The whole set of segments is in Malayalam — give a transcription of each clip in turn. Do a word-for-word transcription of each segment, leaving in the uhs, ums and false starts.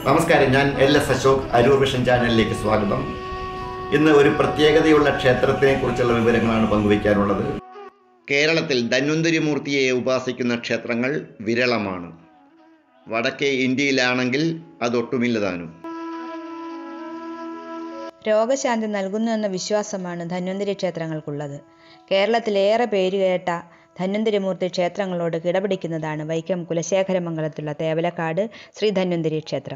നമസ്കാരം, ഞാൻ L S Ashok, Aroor Vision ചാനലിലേക്ക് സ്വാഗതം. ഇന്ന് ഒരു പ്രത്യേകതയുള്ള ക്ഷേത്രത്തിനെ കുറിച്ചുള്ള വിവരങ്ങളാണ് പങ്കുവയ്ക്കാനുള്ളത്. കേരളത്തിൽ ധന്വന്തരി മൂർത്തിയെ ഉപാസിക്കുന്ന ക്ഷേത്രങ്ങൾ വിരളമാണ്. വടക്കേ ഇന്ത്യയിലാണെങ്കിൽ അതൊട്ടുമില്ലതാനും. രോഗശാന്തി നൽകുന്നു എന്ന വിശ്വാസമാണ് ധന്വന്തരി ക്ഷേത്രങ്ങൾക്കുള്ളത്. കേരളത്തിലേറെ പേരുകേട്ട ധന്വന്തരിമൂർത്തി ക്ഷേത്രങ്ങളോട് കിടപിടിക്കുന്നതാണ് വൈക്കം കുലശേഖരമംഗലത്തുള്ള തേവലക്കാട് ശ്രീ ധന്വന്തരി ക്ഷേത്രം.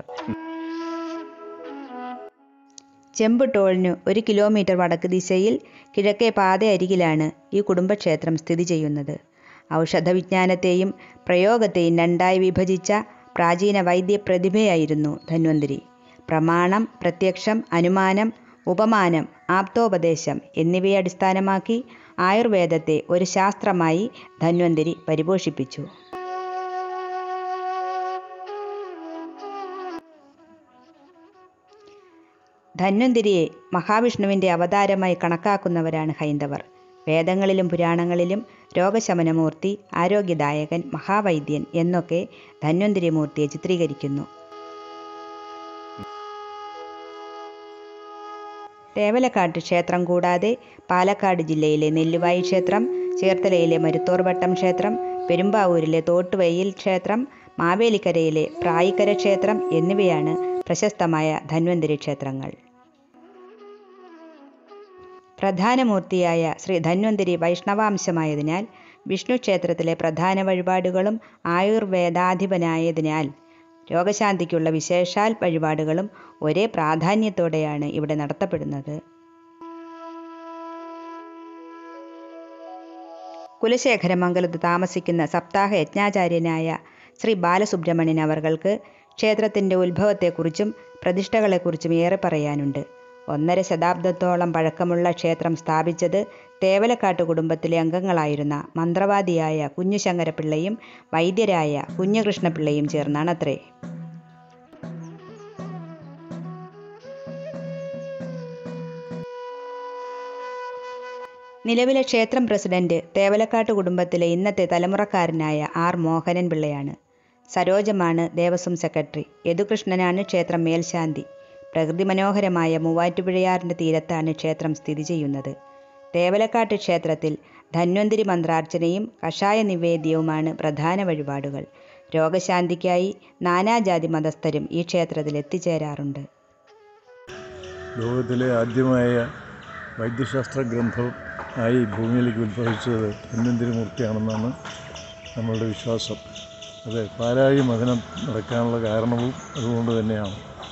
ചെമ്പുടോളിന് ഒരു കിലോമീറ്റർ വടക്ക് ദിശയിൽ കിഴക്കേ പാതയരികിലാണ് ഈ കുടുംബക്ഷേത്രം സ്ഥിതി ചെയ്യുന്നത്. ഔഷധവിജ്ഞാനത്തെയും പ്രയോഗത്തെയും രണ്ടായി വിഭജിച്ച പ്രാചീന വൈദ്യപ്രതിഭയായിരുന്നു ധന്വന്തരി. പ്രമാണം, പ്രത്യക്ഷം, അനുമാനം, ഉപമാനം, ആപ്തോപദേശം എന്നിവയെ അടിസ്ഥാനമാക്കി ആയുർവേദത്തെ ഒരു ശാസ്ത്രമായി ധന്വന്തരി പരിപോഷിപ്പിച്ചു. ധന്വന്തരിയെ മഹാവിഷ്ണുവിൻ്റെ അവതാരമായി കണക്കാക്കുന്നവരാണ് ഹൈന്ദവർ. വേദങ്ങളിലും പുരാണങ്ങളിലും രോഗശമനമൂർത്തി, ആരോഗ്യദായകൻ, മഹാവൈദ്യൻ എന്നൊക്കെ ധന്വന്തരി മൂർത്തിയെ ചിത്രീകരിക്കുന്നു. തേവലക്കാട്ട് ക്ഷേത്രം കൂടാതെ പാലക്കാട് ജില്ലയിലെ നെല്ലുവായി ക്ഷേത്രം, ചേർത്തലയിലെ മരുത്തോർവട്ടം ക്ഷേത്രം, പെരുമ്പാവൂരിലെ തോട്ടുവയ്യിൽ ക്ഷേത്രം, മാവേലിക്കരയിലെ പ്രായിക്കര ക്ഷേത്രം എന്നിവയാണ് പ്രശസ്തമായ ധന്വന്തരി ക്ഷേത്രങ്ങൾ. പ്രധാനമൂർത്തിയായ ശ്രീ ധന്വന്തരി വൈഷ്ണവാംശമായതിനാൽ വിഷ്ണു ക്ഷേത്രത്തിലെ പ്രധാന വഴിപാടുകളും ആയുർവേദാധിപനായതിനാൽ രോഗശാന്തിക്കുള്ള വിശേഷാൽ വഴിപാടുകളും ഒരേ പ്രാധാന്യത്തോടെയാണ് ഇവിടെ നടത്തപ്പെടുന്നത്. കുലശേഖരമംഗലത്ത് താമസിക്കുന്ന സപ്താഹ യജ്ഞാചാര്യനായ ശ്രീ ബാലസുബ്രഹ്മണ്യൻ അവർക്ക് ക്ഷേത്രത്തിൻ്റെ ഉത്ഭവത്തെക്കുറിച്ചും പ്രതിഷ്ഠകളെക്കുറിച്ചും ഏറെ പറയാനുണ്ട്. ഒന്നര ശതാബ്ദത്തോളം പഴക്കമുള്ള ക്ഷേത്രം സ്ഥാപിച്ചത് തേവലക്കാട്ട് കുടുംബത്തിലെ അംഗങ്ങളായിരുന്ന മന്ത്രവാദിയായ കുഞ്ഞുശങ്കരപിള്ളയും വൈദ്യരായ കുഞ്ഞുകൃഷ്ണപിള്ളയും ചേർന്നാണത്രേ. നിലവിലെ ക്ഷേത്രം പ്രസിഡന്റ് തേവലക്കാട്ട് കുടുംബത്തിലെ ഇന്നത്തെ തലമുറക്കാരനായ ആർ മോഹനൻ പിള്ളയാണ്. സരോജമാണ് ദേവസ്വം സെക്രട്ടറി. യദുകൃഷ്ണനാണ് ക്ഷേത്രം മേൽശാന്തി. പ്രകൃതി മനോഹരമായ മൂവാറ്റുപുഴയാറിൻ്റെ തീരത്താണ് ക്ഷേത്രം സ്ഥിതി ചെയ്യുന്നത്. തേവലക്കാട്ട് ക്ഷേത്രത്തിൽ ധന്വന്തരി മന്ത്രാർച്ചനയും കഷായ നിവേദ്യവുമാണ് പ്രധാന വഴിപാടുകൾ. രോഗശാന്തിക്കായി നാനാജാതി മതസ്ഥരും ഈ ക്ഷേത്രത്തിൽ എത്തിച്ചേരാറുണ്ട്. ലോകത്തിലെ ആദ്യമായ വൈദ്യശാസ്ത്ര ഗ്രന്ഥം ആയി ഭൂമിയിലേക്ക് ഉത്ഭവിച്ചത് ധന്വന്തരി മൂർത്തിയാണെന്നാണ് നമ്മളുടെ വിശ്വാസം. അത് പാലാഴി മഥനം നടക്കാനുള്ള കാരണവും അതുകൊണ്ട് തന്നെയാണ്.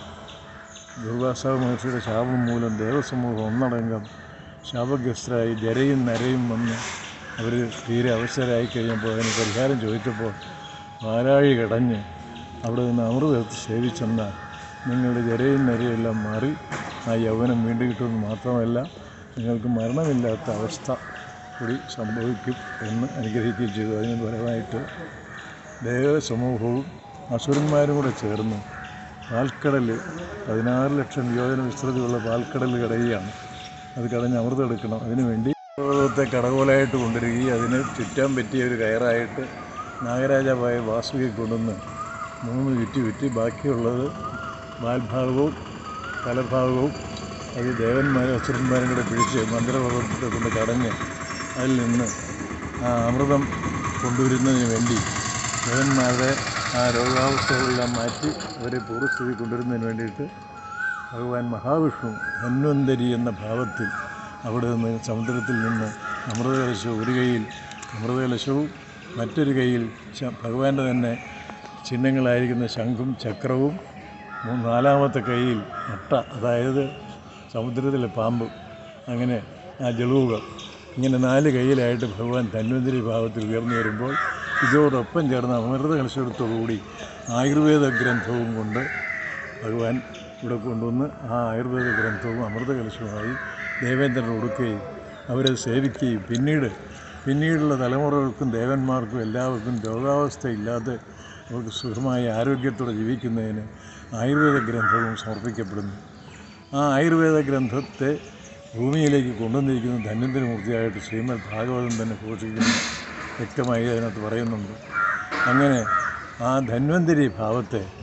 ദുർവാസ മഹർഷിയുടെ ശാപം മൂലം ദേവസമൂഹം ഒന്നടങ്കം ശാപഗ്രസ്തരായി ജരയും നരയും വന്ന് അവർ തീരെ അവശരായി കഴിഞ്ഞപ്പോൾ അതിന് പരിഹാരം ചോദിച്ചപ്പോൾ പാലാഴി കടഞ്ഞ് അവിടെ നിന്ന് അമൃതത്ത് സേവിച്ചെന്ന നിങ്ങളുടെ ജരയും നരയും എല്ലാം മാറി ആ യൗവനം വീണ്ടും കിട്ടുമെന്ന് മാത്രമല്ല നിങ്ങൾക്ക് മരണമില്ലാത്ത അവസ്ഥ കൂടി സംഭവിക്കും എന്ന് അനുഗ്രഹിക്കുകയും ചെയ്തു. അതിന് ഫലമായിട്ട് ദേവസമൂഹവും അസുരന്മാരും കൂടെ ചേർന്ന് പാൽക്കടൽ പതിനാറ് ലക്ഷം യോജന വിസ്തൃതിയുള്ള പാൽക്കടൽ കടയുകയാണ്. അത് കടഞ്ഞ് അമൃതം എടുക്കണം. അതിനുവേണ്ടി പർവ്വതത്തെ കടകോലായിട്ട് കൊണ്ടുവരികയും അതിന് ചുറ്റാൻ പറ്റിയ ഒരു കയറായിട്ട് നാഗരാജാവായ വാസുകിയെ കൊണ്ടുവന്ന് മൂന്ന് ചുറ്റി ചുറ്റി ബാക്കിയുള്ളത് വാൽഭാഗവും തലഭാഗവും അത് ദേവന്മാരും അസുരന്മാരും കൂടെ പിടിച്ച് മന്ത്രപർവ്വതത്തെ കൊണ്ട് കടഞ്ഞ് അതിൽ നിന്ന് ആ അമൃതം കൊണ്ടുവരുന്നതിന് വേണ്ടി ദേവന്മാരുടെ ആ രോഗാവസ്ഥകളെല്ലാം മാറ്റി അവരെ പൂർവ്വസ്ഥിതി കൊണ്ടുവരുന്നതിന് വേണ്ടിയിട്ട് ഭഗവാൻ മഹാവിഷ്ണു ധന്വന്തരി എന്ന ഭാവത്തിൽ അവിടെ നിന്ന് സമുദ്രത്തിൽ നിന്ന് അമൃതകലശവും ഒരു കൈയിൽ അമൃതകലശവും മറ്റൊരു കൈയിൽ ഭഗവാന്റെ തന്നെ ചിഹ്നങ്ങളായിരിക്കുന്ന ശംഖും ചക്രവും നാലാമത്തെ കൈയിൽ അട്ട, അതായത് സമുദ്രത്തിലെ പാമ്പ്, അങ്ങനെ ആ ജലൂകം, ഇങ്ങനെ നാല് കൈയിലായിട്ട് ഭഗവാൻ ധന്വന്തരി ഭാവത്തിൽ ഉയർന്നു വരുമ്പോൾ ഇതോടൊപ്പം ചേർന്ന അമൃത കലശത്തോടുകൂടി ആയുർവേദ ഗ്രന്ഥവും കൊണ്ട് ഭഗവാൻ ഇവിടെ കൊണ്ടുവന്ന് ആ ആയുർവേദ ഗ്രന്ഥവും അമൃത കലശവുമായി ദേവേന്ദ്രൻ കൊടുക്കുകയും അവരെ സേവിക്കുകയും പിന്നീട് പിന്നീടുള്ള തലമുറകൾക്കും ദേവന്മാർക്കും എല്ലാവർക്കും രോഗാവസ്ഥ ഇല്ലാതെ അവർക്ക് സുഖമായ ആരോഗ്യത്തോടെ ജീവിക്കുന്നതിന് ആയുർവേദ ഗ്രന്ഥവും സമർപ്പിക്കപ്പെടുന്നു. ആ ആയുർവേദ ഗ്രന്ഥത്തെ ഭൂമിയിലേക്ക് കൊണ്ടുവന്നിരിക്കുന്ന ധന്വന്തരി മൂർത്തിയായിട്ട് ശ്രീമദ് ഭാഗവതം തന്നെ ഘോഷിക്കുന്നു. വ്യക്തമായി അതിനകത്ത് പറയുന്നുണ്ട്. അങ്ങനെ ആ ധന്വന്തരി ഭാവത്തെ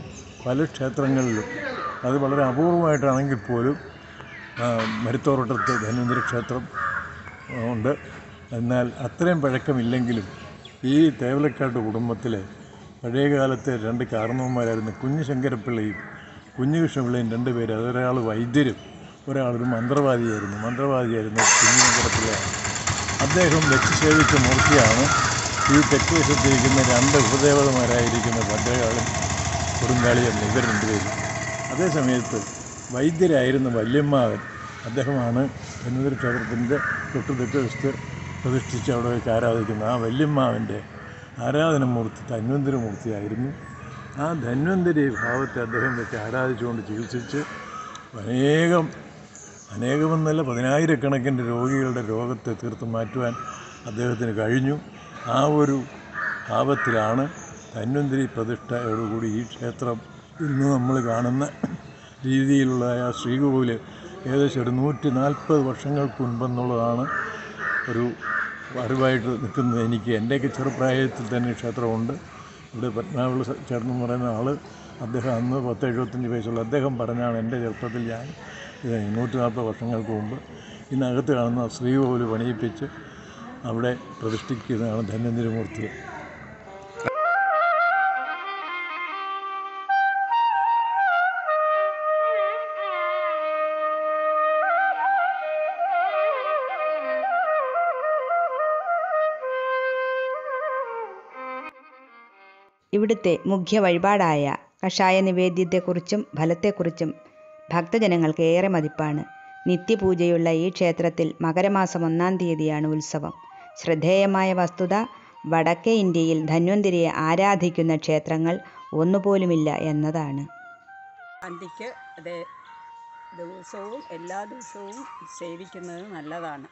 പല ക്ഷേത്രങ്ങളിലും അത് വളരെ അപൂർവമായിട്ടാണെങ്കിൽ പോലും മരുത്തോറട്ടത്ത് ധന്വന്തരി ക്ഷേത്രം ഉണ്ട്. എന്നാൽ അത്രയും പഴക്കമില്ലെങ്കിലും ഈ തേവലക്കാട്ട് കുടുംബത്തിലെ പഴയകാലത്തെ രണ്ട് കാരണവന്മാരായിരുന്നു കുഞ്ഞു ശങ്കരപ്പിള്ളയും കുഞ്ഞുകൃഷ്ണപിള്ളയും രണ്ട് പേര്. അതൊരാൾ വൈദ്യരും ഒരാളൊരു മന്ത്രവാദിയായിരുന്നു മന്ത്രവാദിയായിരുന്നു കുഞ്ഞു ശങ്കരപ്പിള്ളയാണ്. അദ്ദേഹം വെച്ച് സേവിച്ച മൂർത്തിയാണ് ഈ തെക്ക് വശത്തിരിക്കുന്ന രണ്ട് ഉപദേവതമാരായിരിക്കുന്ന ഭദ്രകാളും കൊടുങ്കാളിയും ഇവർ രണ്ടുപേരും. അതേ സമയത്ത് വൈദ്യരായിരുന്ന വല്യമ്മാവൻ അദ്ദേഹമാണ് ധന്വന്തരി ക്ഷേത്രത്തിൻ്റെ തൊട്ട് തെക്ക് വശത്ത് പ്രതിഷ്ഠിച്ച് അവിടെ വെച്ച് ആരാധിക്കുന്നത്. ആ വല്യമ്മാവൻ്റെ ആരാധനമൂർത്തി ധന്വന്തരി മൂർത്തിയായിരുന്നു. ആ ധന്വന്തരി ഭാവത്തെ അദ്ദേഹം വെച്ച് ആരാധിച്ചുകൊണ്ട് ചികിത്സിച്ച് അനേകം അനേകമെന്നല്ല പതിനായിരക്കണക്കിന് രോഗികളുടെ രോഗത്തെ തീർത്ത് മാറ്റുവാൻ അദ്ദേഹത്തിന് കഴിഞ്ഞു. ആ ഒരു ഭാവത്തിലാണ് ധന്വന്തരി പ്രതിഷ്ഠയോടുകൂടി ഈ ക്ഷേത്രം ഇന്ന് നമ്മൾ കാണുന്ന രീതിയിലുള്ള ആ ശ്രീകോവിൽ ഏകദേശം ഒരു നൂറ്റി നാൽപ്പത് വർഷങ്ങൾക്ക് മുൻപെന്നുള്ളതാണ് ഒരു അറിവായിട്ട് നിൽക്കുന്നത്. എനിക്ക് എൻ്റെയൊക്കെ ചെറുപ്രായത്തിൽ തന്നെ ക്ഷേത്രമുണ്ട്. ഇവിടെ പത്മനാഭപിള്ള ചേട്ടൻ എന്ന് പറയുന്ന ആൾ, അദ്ദേഹം അന്ന് പത്ത് എഴുപത്തഞ്ച് വയസ്സുള്ള അദ്ദേഹം പറഞ്ഞാണ് എൻ്റെ ചെറുപ്പത്തിൽ ഞാൻ ഇത് നൂറ്റി നാൽപ്പത് വർഷങ്ങൾക്ക് മുമ്പ് ഇന്നകത്ത് കാണുന്ന ശ്രീകോവിൽ പണിയിപ്പിച്ച് അവിടെ പ്രതിഷ്ഠിക്കുന്നതാണ് ധന്വന്തരി മൂർത്തിയെ. ഇവിടുത്തെ മുഖ്യ വഴിപാടായ കഷായ നിവേദ്യത്തെക്കുറിച്ചും ഫലത്തെക്കുറിച്ചും ഭക്തജനങ്ങൾക്ക് ഏറെ മതിപ്പാണ്. നിത്യപൂജയുള്ള ഈ ക്ഷേത്രത്തിൽ മകരമാസം ഒന്നാം തീയതിയാണ് ഉത്സവം. ശ്രദ്ധേയമായ വസ്തുത, വടക്കേ ഇന്ത്യയിൽ ധന്വന്തരിയെ ആരാധിക്കുന്ന ക്ഷേത്രങ്ങൾ ഒന്നുപോലുമില്ല എന്നതാണ്. അന്തിക്ക് അതേ ദിവസവും എല്ലാ ദിവസവും സേവിക്കുന്നത് നല്ലതാണ്.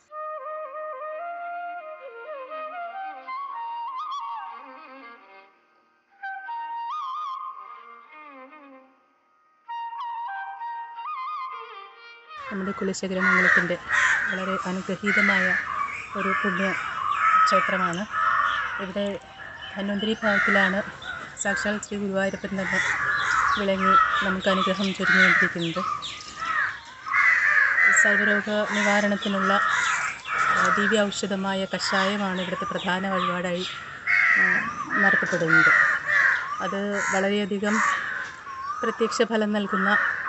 നമ്മുടെ കുലശേഖരമംഗലത്തിൻ്റെ വളരെ അനുഗ്രഹീതമായ ഒരു പുണ്യ ക്ഷേത്രമാണ്. ഇവിടെ ധന്വന്തരി ഭാവത്തിലാണ് സാക്ഷാൽ ശ്രീ ഗുരുവായൂരപ്പൻ തന്നെ വിളങ്ങി നമുക്ക് അനുഗ്രഹം ചൊരിഞ്ഞുകൊണ്ടിരിക്കുന്നത്. സർവ്വരോഗ നിവാരണത്തിനുള്ള ദിവ്യ ഔഷധമായ കഷായമാണ് ഇവിടുത്തെ പ്രധാന വഴിപാടായി നടത്തപ്പെടുന്നത്. അത് വളരെയധികം പ്രത്യക്ഷ ഫലം നൽകുന്ന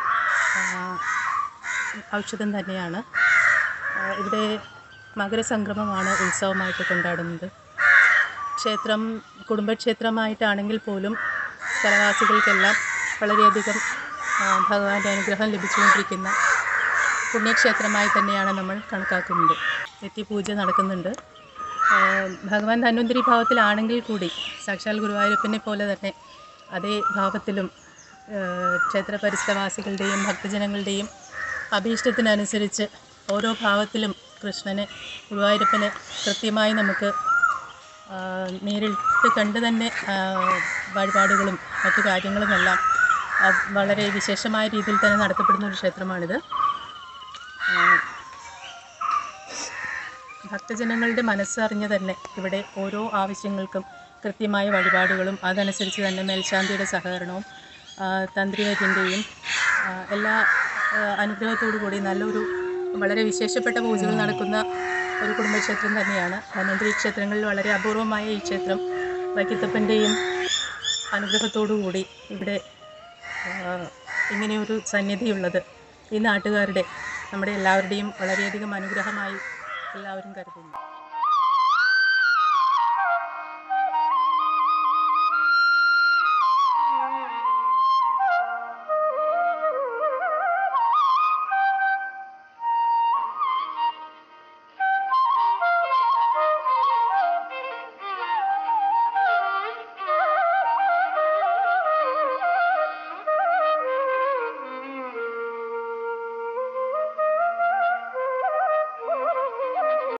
ഔഷധം തന്നെയാണ്. ഇവിടെ മകരസംക്രമമാണ് ഉത്സവമായിട്ട് കൊണ്ടാടുന്നത്. ക്ഷേത്രം കുടുംബക്ഷേത്രമായിട്ടാണെങ്കിൽ പോലും സ്ഥലവാസികൾക്കെല്ലാം വളരെയധികം ഭഗവാന്റെ അനുഗ്രഹം ലഭിച്ചുകൊണ്ടിരിക്കുന്ന പുണ്യക്ഷേത്രമായി തന്നെയാണ് നമ്മൾ കണക്കാക്കുന്നത്. നിത്യപൂജ നടക്കുന്നുണ്ട്. ഭഗവാൻ ധന്വന്തരി ഭാവത്തിലാണെങ്കിൽ കൂടി സാക്ഷാൽ ഗുരുവായൂരപ്പനെ പോലെ തന്നെ അതേ ഭാവത്തിലും ക്ഷേത്ര പരിസരവാസികളുടെയും ഭക്തജനങ്ങളുടെയും അഭീഷ്ടത്തിനനുസരിച്ച് ഓരോ ഭാവത്തിലും കൃഷ്ണനെ ഗുരുവായൂരപ്പനെ കൃത്യമായി നമുക്ക് നേരിട്ട് കണ്ട് തന്നെ വഴിപാടുകളും മറ്റു കാര്യങ്ങളുമെല്ലാം വളരെ വിശേഷമായ രീതിയിൽ തന്നെ നടത്തപ്പെടുന്ന ഒരു ക്ഷേത്രമാണിത്. ഭക്തജനങ്ങളുടെ മനസ്സറിഞ്ഞ് തന്നെ ഇവിടെ ഓരോ ആവശ്യങ്ങൾക്കും കൃത്യമായ വഴിപാടുകളും അതനുസരിച്ച് തന്നെ മേൽശാന്തിയുടെ സഹകരണവും തന്ത്രിവര്യൻ്റെയും എല്ലാ അനുഗ്രഹത്തോടു കൂടി നല്ലൊരു വളരെ വിശേഷപ്പെട്ട പൂജകൾ നടക്കുന്ന ഒരു കുടുംബക്ഷേത്രം തന്നെയാണ് ധന്വന്തരി ക്ഷേത്രങ്ങളിൽ വളരെ അപൂർവമായ ഈ ക്ഷേത്രം. വൈക്കത്തപ്പൻ്റെയും അനുഗ്രഹത്തോടു കൂടി ഇവിടെ ഇങ്ങനെയൊരു സന്നിധിയുള്ളത് ഈ നാട്ടുകാരുടെ നമ്മുടെ എല്ലാവരുടെയും വളരെയധികം അനുഗ്രഹമായി എല്ലാവരും കരുതുന്നു.